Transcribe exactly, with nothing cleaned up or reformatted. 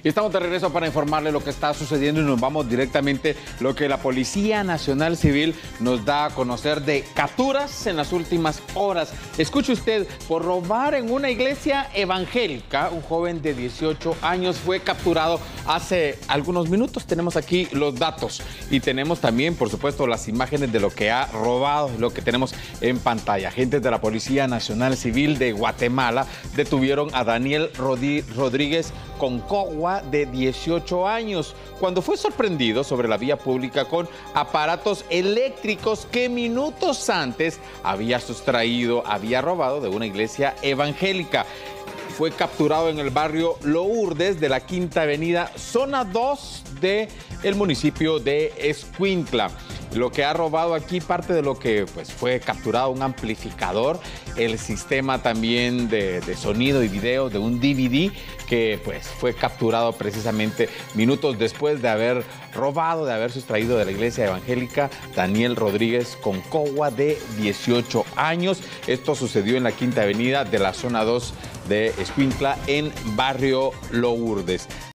Y estamos de regreso para informarle lo que está sucediendo y nos vamos directamente a lo que la Policía Nacional Civil nos da a conocer de capturas en las últimas horas. Escuche usted, por robar en una iglesia evangélica, un joven de dieciocho años fue capturado hace algunos minutos. Tenemos aquí los datos y tenemos también, por supuesto, las imágenes de lo que ha robado, lo que tenemos en pantalla. Agentes de la Policía Nacional Civil de Guatemala detuvieron a Daniel Rodríguez Concagua, de dieciocho años, cuando fue sorprendido sobre la vía pública con aparatos eléctricos que minutos antes había sustraído, había robado de una iglesia evangélica. Fue capturado en el barrio Lourdes de la Quinta Avenida, zona dos del municipio de Escuintla. Lo que ha robado aquí, parte de lo que pues, fue capturado, un amplificador, el sistema también de, de sonido y video de un D V D que pues, fue capturado precisamente minutos después de haber robado, de haber sustraído de la iglesia evangélica Daniel Rodríguez Concagua, de dieciocho años. Esto sucedió en la Quinta Avenida de la zona dos de Escuintla, en barrio Lourdes.